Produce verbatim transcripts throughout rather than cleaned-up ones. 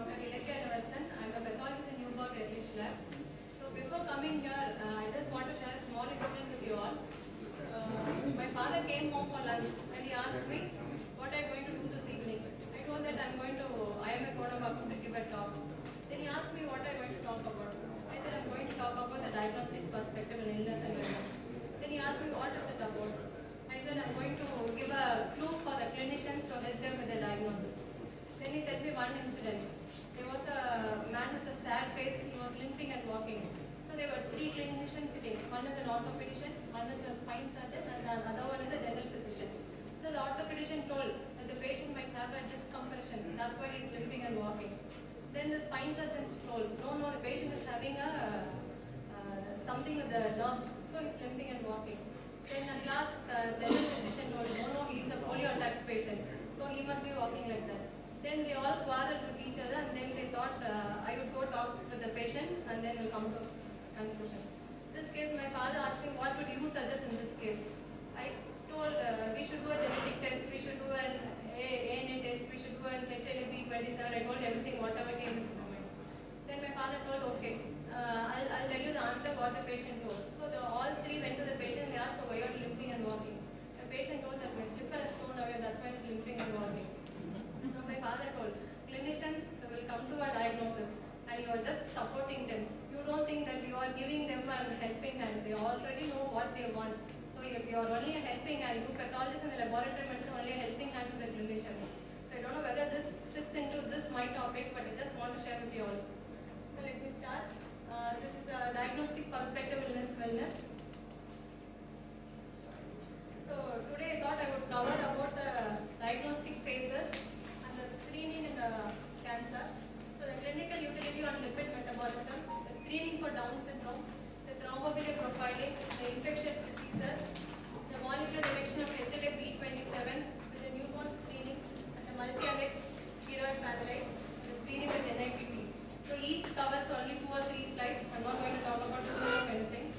Doctor K.Elakkiya. I am a pathologist in Newburgh Earlish Lab. So before coming here, uh, I just want to share a small incident with you all. Uh, my father came home for lunch and he asked me, what are you going to do this evening? I told that I am going to, I am a Kodambakum to give a talk. Then he asked me what I am going to talk about. I said I am going to talk about the diagnostic perspective in illness and wellness. Then he asked me what is it about. I said I am going to give a clue for the clinicians to help them with the diagnosis. Then he said me one incident. There was a man with a sad face, he was limping and walking. So there were three clinicians sitting. One is an orthopedician, one is a spine surgeon, and the other one is a general physician. So the orthopedician told that the patient might have a disc compression, that's why he is limping and walking. Then the spine surgeon told, no, no, the patient is having a uh, something with the nerve, so he is limping and walking. Then at last, uh, the general physician told, no, no, he is a polio attack patient, so he must be walking like that. Then they all quarreled with each other, and then they thought uh, I would go talk with the patient and then we'll come to conclusion. In this case, my father asked me what would you suggest in this case. I told uh, we should do a genetic test, we should do an A N A test, we should do an H L A B twenty-seven. I told everything, whatever came into my mind. Then my father told, okay, uh, I'll, I'll tell you the answer what the patient told. So the, all three went to the patient and they asked for why you are limping and walking. The patient told that my slipper is torn away, that's why I was limping and walking. So my father told, clinicians will come to a diagnosis and you are just supporting them. You don't think that you are giving them a helping hand. They already know what they want. So if you are only a helping hand, you pathologists in the laboratory medicine only a helping hand to the clinicians. So I don't know whether this fits into this my topic, but I just want to share with you all. So let me start. Uh, this is a diagnostic perspective illness wellness. So today I thought I would cover about the diagnostic phases and the screening in the cancer. So the clinical utility on lipid metabolism, the screening for Down syndrome, the thrombophilic profiling, the infectious diseases, the molecular detection of H L A B twenty-seven with the newborn screening, and the multi-allex steroid paralites, the screening with N I P T. So each covers only two or three slides. I am not going to talk about too much of anything.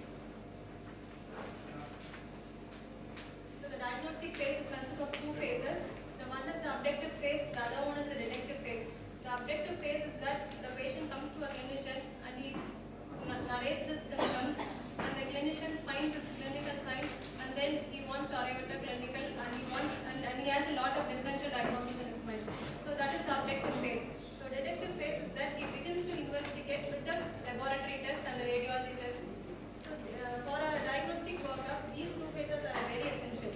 So the diagnostic phase consists of two phases. The one is the objective phase, the other one is the detective phase. The objective phase is that the patient comes to a clinician and he narrates his symptoms and the clinician finds his clinical signs and then he wants to arrive at a clinical and he wants and, and he has a lot of differential diagnosis in his mind. So that is the objective phase. So detective phase is that he begins to investigate with the laboratory test and the radiology test. So uh, for a diagnostic workup, these two phases are very essential.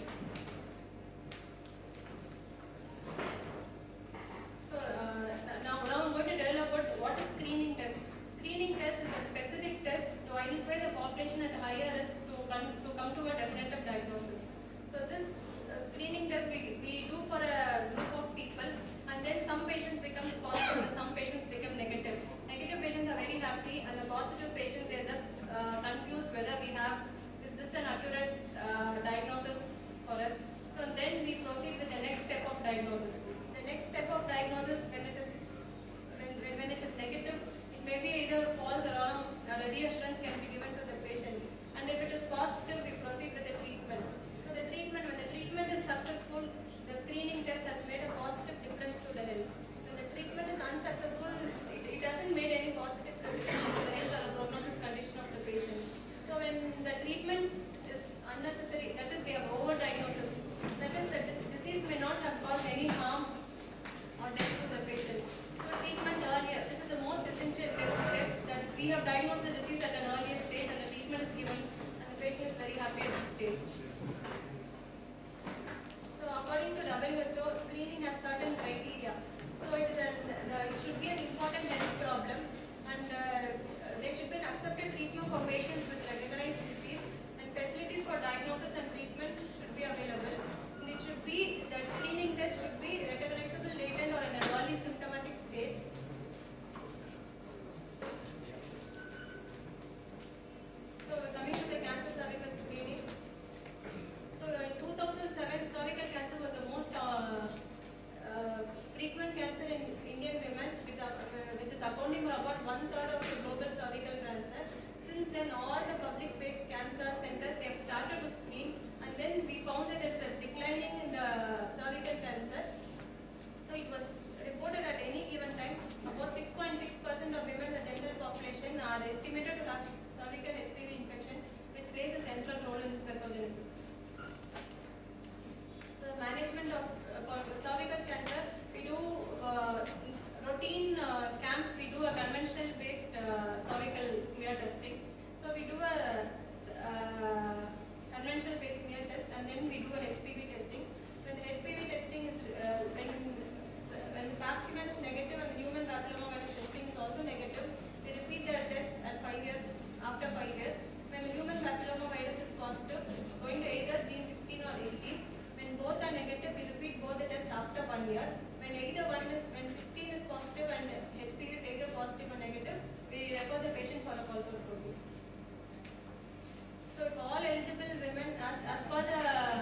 So uh, now, now I'm going to tell about what is screening test. Screening test is a specific test to identify the population at higher risk to come to, come to a definitive diagnosis. So this uh, screening test we, we do for a group of people and then some patients becomes positive and some patients become negative. Negative patients are very happy and the positive patients they are just uh, confused whether we have, is this an accurate uh, diagnosis for us. So then we proceed with the next step of diagnosis. The next step of diagnosis when it is when, when, when it is negative, it may be either false alarm or a reassurance can be given to the patient. And if it is positive, we proceed with the treatment. So the treatment, when the treatment is successful, the screening test has made a positive difference to the health. When the treatment is unsuccessful, it, it doesn't make any positive difference to the health or the prognosis condition of the patient. So when the treatment is unnecessary, that is we have overdiagnosis. That is, the disease may not have caused any harm or death to the one year. When either one is, when sixteen is positive and H P is either positive or negative, we refer the patient for a colposcopy. So if all eligible women, as, as per the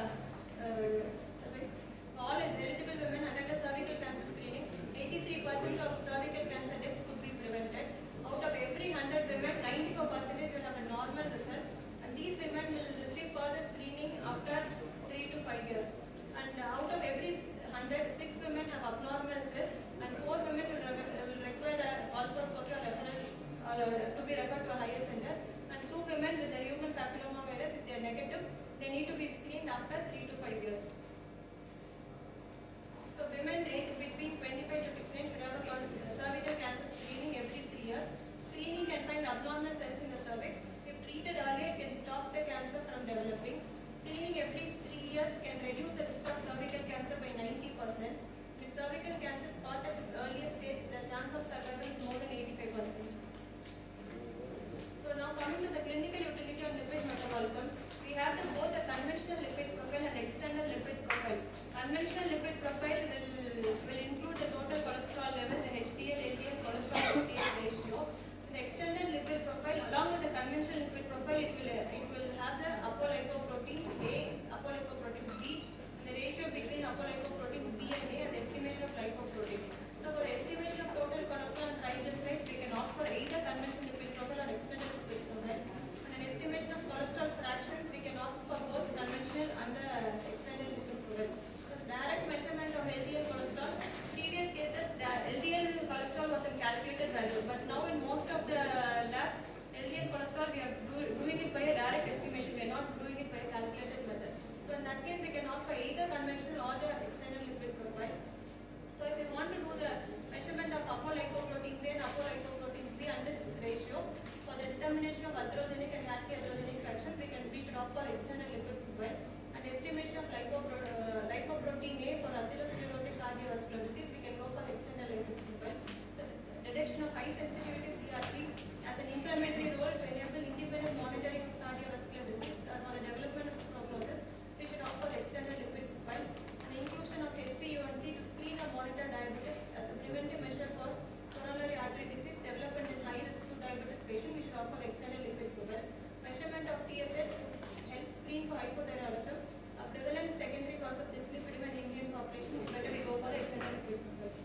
uh, all eligible women undergo cervical cancer screening, eighty-three percent of cervical cancer deaths could be prevented. Out of every one hundred women, ninety-four percent will have a normal result, and these women will receive further screening after three to five years. And out of every one hundred, six women have abnormal cells, and four women will, re will require a colposcopy or referral or uh, to be referred to a higher center. And two women with the human papilloma virus, if they are negative, they need to be screened after three to five years. So women aged between twenty-five to sixty-nine should have a cervical cancer screening every three years. Screening can find abnormal cells in the cervix. If treated early, it can stop the cancer from developing. Screening every three years can reduce the risk of cervical cancer by ninety percent. If cervical cancer is caught at this earliest stage, the chance of survival is more than eighty-five percent. So now coming to the clinical utility of lipid metabolism, we have the, both the conventional lipid profile and external lipid profile. Conventional lipid profile will, will include the total cholesterol level, the H D L, L D L, cholesterol H D L ratio. The external lipid profile, along with the conventional lipid profile, it will, it will have the apolipoproteins A, apolipoproteins B, and the ratio between apolipoproteins B and A, and the estimation of lipoprotein. So for the estimation of total cholesterol and triglycerides, we can opt for either conventional lipid profile or external lipid profile. And an estimation of cholesterol fractions, we can opt for both conventional and the external lipid profile. So direct measurement of L D L cholesterol, previous cases L D L cholesterol was a calculated value, but now in most of the labs, L D L cholesterol we are do, doing it by a direct estimation, we are not doing it by a calculated method. So in that case, we can opt for either conventional or the external lipid profile. So if we want to do the measurement of apolipoproteins A and apolipoproteins B and its ratio, for the determination of atherogenic and anti-atherogenic fractions, we can we should opt for external lipid profile. And estimation of lipopro, uh, lipoprotein A for atherosclerotic cardiovascular disease, we can go for external lipid profile. So the detection of high sensitivity C R P has an implementary role to enable independent monitoring of cardiovascular disease uh, for the development of prognosis. We should opt for external lipid profile. And the inclusion of H b A one C to screen or monitor diabetes as a preventive measure for coronary artery disease development in high risk to diabetes patient, we should opt for external lipid profile. Measurement of T S H to help screen for hypothyroidism, a prevalent secondary cause of dyslipidemia in Indian population, is better we go for the external lipid profile.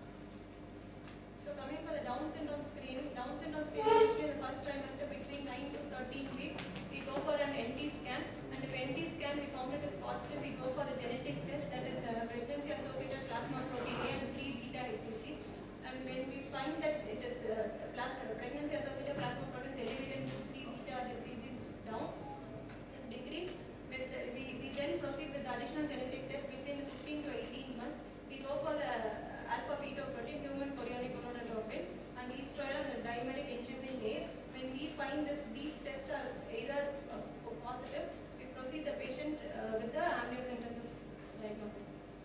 So coming for the Down syndrome screening, Down syndrome screening usually in the first trimester between nine to thirteen weeks, we go for an N T scan, and if N T scan we found it is positive, we go for the genetic test, that is the pregnancy associated plasma protein A and three beta H C G. And when we find that it is uh, pregnancy associated plasma protein elevated to three beta H C G down, is decreased, with uh, we, we then proceed with the additional genetic test between fifteen to eighteen months. We go for the uh, alpha fetoprotein, human chorionic gonadotropin, and estriol and dimeric inhibin A. When we find this, these tests are either uh, positive, we proceed the patient uh, with the amniocentesis diagnosis.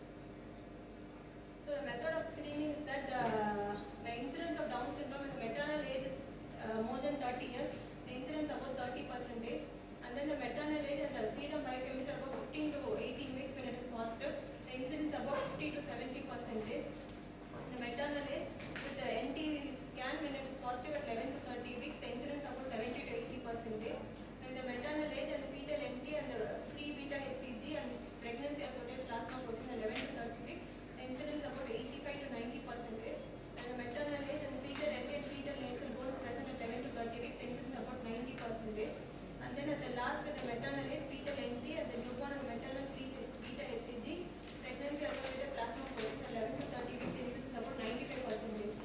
So the method of screening is that uh, the incidence of Down syndrome in the maternal age is uh, more than thirty years, the incidence about thirty percentage, and then the maternal age and the serum biochemistry about fifteen to eighteen weeks when it is positive, the incidence about fifty to seventy percentage. The maternal age with the N T scan when it is positive at eleven to thirty weeks, the incidence about seventy to eighty percentage. And the maternal age and the fetal M T and the free beta H C G and pregnancy associated plasma protein eleven to thirty weeks, the incidence about eighty-five to ninety percentage. And the maternal age and the fetal M T and fetal nasal bone is present at eleven to thirty weeks, the incidence about ninety percentage. And then at the last with the maternal age, fetal M T and the newborn and the maternal free beta H C G, pregnancy associated plasma protein eleven to thirty weeks, the incidence about ninety-five percentage.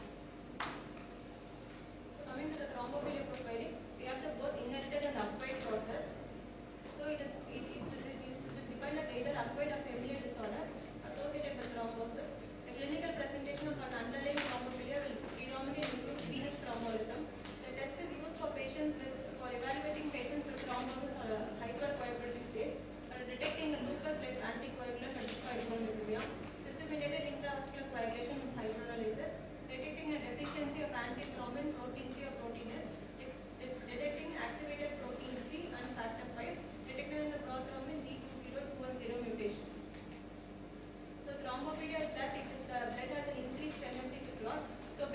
So coming to the thrombophilia profiling, we have the both inherited and acquired process. So it is it, it, it, is, it is defined as either acquired or familial disorder associated with thrombosis. The clinical presentation of an underlying thrombophilia will predominantly include venous thrombolism. The test is used for patients with for evaluating patients with thrombosis or a hypercoagulability state, or detecting a lupus-like anticoagulant or dyscoagulopathy, disseminated intravascular coagulation with fibrinolysis, detecting a deficiency of antithrombin protein C or protein S, detecting activated protein C and factor five, detected in the prothrombin G two zero two one zero mutation. So thrombophilia is that it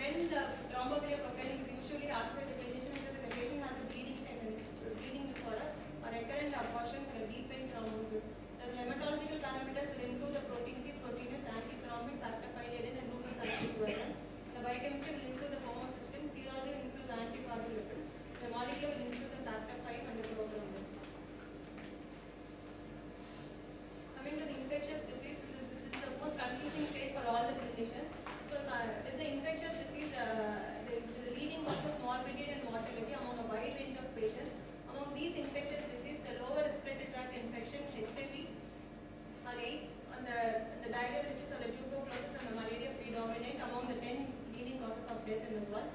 when the thrombophlebitic profiling is usually asked by the clinician is that the patient has a bleeding tendency, bleeding disorder, or recurrent abortions and a deep vein thrombosis. The hematological parameters will include the protein C, proteinase, antithrombin, lactopyridine, and lupus erythropoietin. The biochemistry will include the homocysteine, serology will include the anticoagulation. The molecular will include the factor five and the prothrombin. Coming to the infectious disease, this is the most confusing stage for all the clinicians. So, uh, with the infectious disease, uh, there is the leading cause of morbidity and mortality among a wide range of patients. Among these infectious diseases, the lower respiratory tract infection, H I V, or AIDS, and the, the diarrheal disease or the tuberculosis and the malaria predominate among the ten leading causes of death in the world.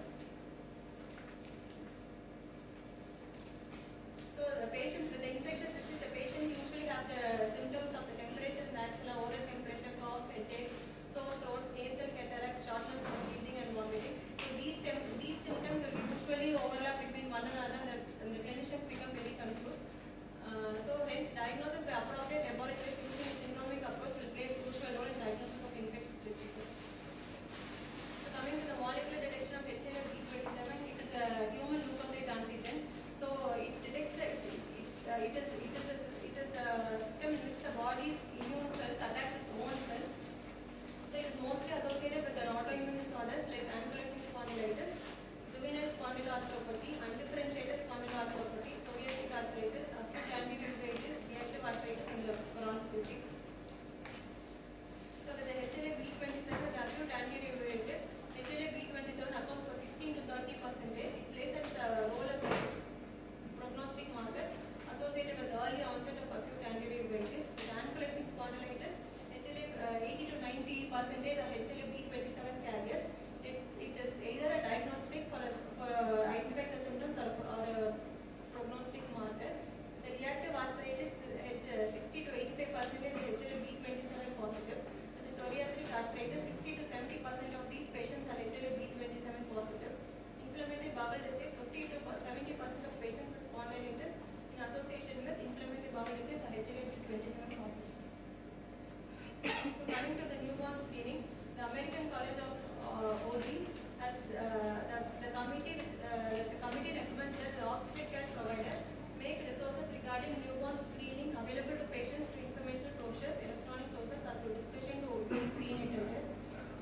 So, the patients with the infectious disease, the patient usually have the symptoms of the temperature in the axilla, oral temperature, cough, headache, sore throat, nasal cataracts, shortness of breathing, and vomiting. So, these these symptoms will usually overlap between one another, and, and the clinicians become very confused. Uh, so, hence, diagnosis by appropriate laboratories using a syndromic approach will play a crucial role in diagnosis of infectious diseases. So, coming to the molecular detection of H L A B twenty-seven, it is a human leukocyte antigen. So, it detects the, it, it, uh, it is it is a, it is a system in which the body's immune cells attacks its own cells. So, it is mostly associated with an autoimmune disorders like ankylosing spondylitis, juvenile spondyloarthropathy, undifferentiated spondyloarthropathy, psoriatic arthritis, acute ganglionitis, reactive arthritis, and the Crohn's disease. So, with the H L A B twenty-seven, the acute ganglionitis, H L A B twenty-seven accounts for sixteen to thirty percentage. It plays its uh, role as a prognostic marker associated with early onset of acute ganglionitis. With ankylosing spondylitis, H L A uh, eighty to ninety percentage are H L A B twenty-seven carriers. It, it is either a diagnostic for, a, for uh, identify the symptoms or, or a prognostic marker. The reactive arthritis is uh, sixty to eighty-five percentage H L A B twenty-seven positive. And the psoriatic arthritis, sixty to seventy percent of these patients are H L A B twenty-seven positive. Inflammatory bowel disease, fifty to seventy percent of patients with spondylitis in association with inflammatory bowel disease are H L A B twenty-seven positive. So, coming to the newborn screening, the American College of uh, O G has uh, the, the committee uh, the committee recommends that the obstetric care providers make resources regarding newborn screening available to patients through informational brochures, electronic sources, or through discussion to prenatal tests.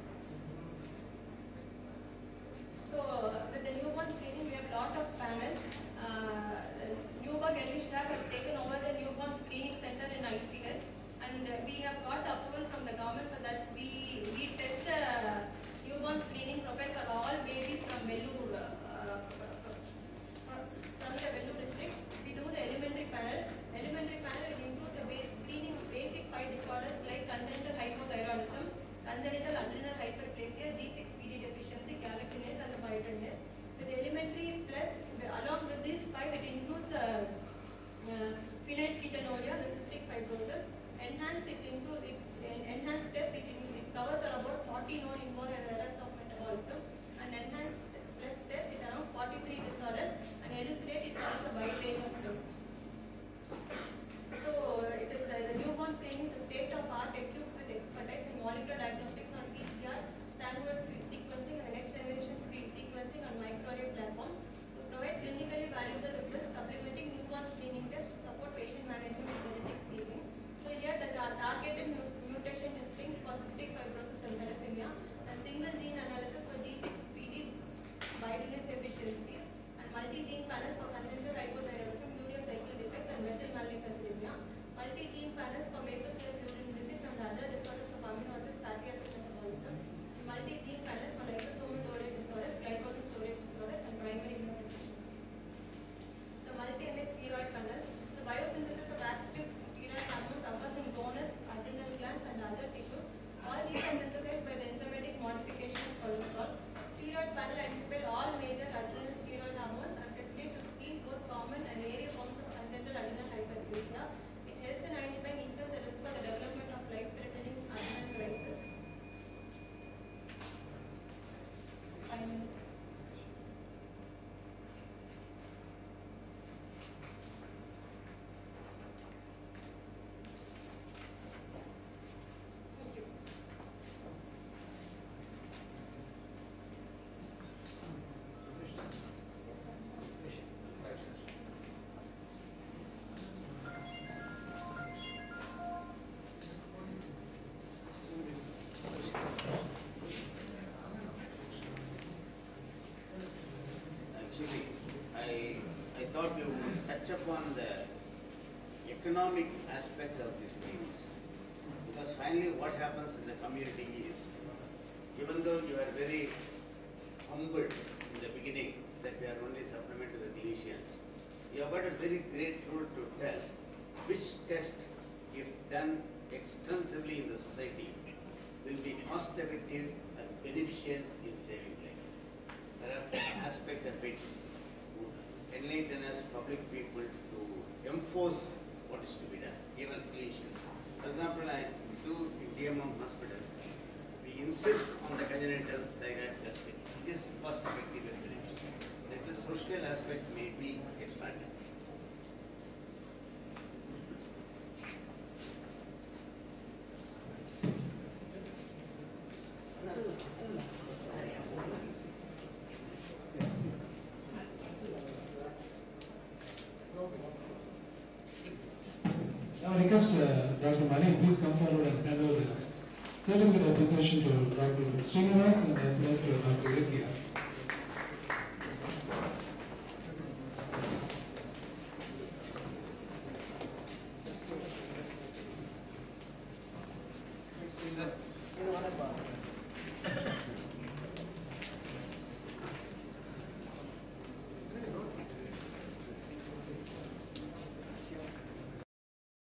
So, uh, with the newborn screening, we have a lot of panels. Uh, Newborn Early Staff has taken over the newborn screening center in I C H, and uh, we have got the approval from the government for that. We we test the uh, newborn screening profile for all babies from Vellore, uh, from, from the Vellore district. We do the elementary panels. Elementary panel it includes a base screening of basic five disorders like congenital hypothyroidism, congenital adrenal hyperplasia, G six P D deficiency, galatinase, and the biotinase. With elementary plus, along with these five, it includes uh, uh, phenylketonuria, the cystic fibrosis. Enhanced, it includes it, enhanced tests, it, it covers about forty known inborn errors of metabolism. And enhanced plus test, it announced forty-three disorders, and elucidate, it covers a wide range of tests. So, uh, it is uh, the newborn screening is a state of art equipped with expertise in molecular diagnostics on P C R, Sanger sequencing, and the next generation sequencing on microarray platforms to provide clinically valuable results, supplementing newborn screening tests to support patient management and genetic screening. So, here the targeted mutation testing for cystic fibrosis and thalassemia, the economic aspects of these things. Because finally what happens in the community is, even though you are very humbled in the beginning that we are only supplement to the clinicians, you have got a very great role to tell which test, if done extensively in the society, will be cost effective and beneficial in saving life. There are aspect of it would enlighten us public people to enforce what is to be done, even clinicians. For example, I do in D M M hospital, we insist on the congenital thyroid testing, which is cost effective and beneficial. That the social aspect may be expanded. Now I request uh, Doctor Mani, please come forward and hand over the certificate of appreciation to Doctor Srinivas and as well as to Doctor Elakkiya. You know what about